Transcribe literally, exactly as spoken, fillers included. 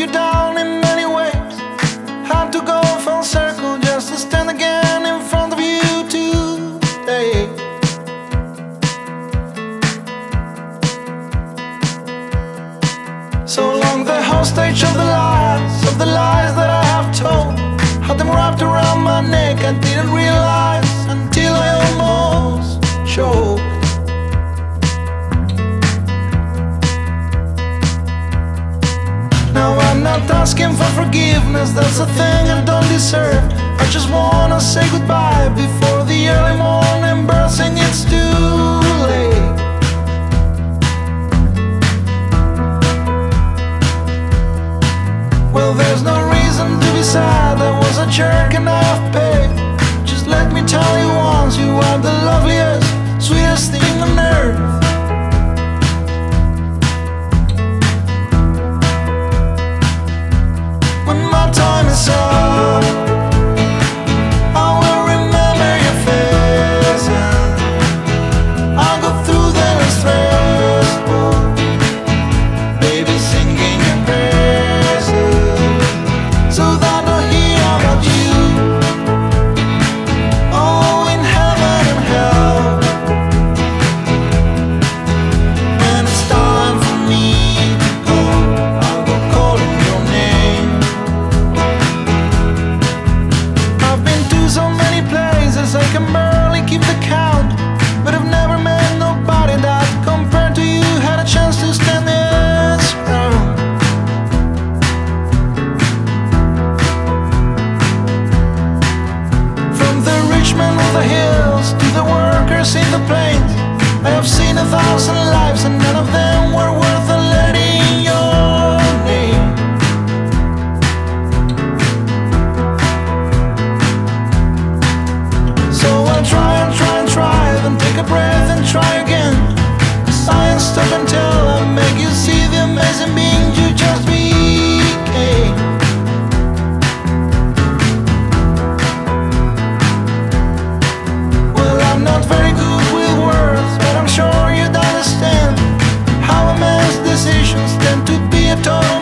you down in many ways. Had to go full circle just to stand again in front of you today. So long the hostage of the lies, of the lies that I have told. Had them wrapped around my neck, I didn't realize until I almost choked. Now I'm not asking for forgiveness, that's a thing I don't deserve. I just wanna say goodbye before the early morning birds sing it's too late. Well, there's no reason to be sad, I was a jerk and I have paid. Just let me tell you once, you are the loveliest, sweetest thing on earth. When my time is up, I will remember your face, and I'll go through the stress, baby, singing your praises, so that I'll hear about you, oh, in heaven and hell. When it's time for me to go, I'll go calling your name. I've been to so many places I can barely keep the count, but I've never met nobody that compared to you had a chance to stand this ground. From the rich men of the hills to the workers in the plains, I have seen a thousand lives and none of them were worth a letter in your name. So I'll try and try and try, then take a breath and try again. I ain't stop until I make you see the amazing being you just became. Well, I'm not very good with words, but I'm sure you'd understand how a man's decisions tend to be a total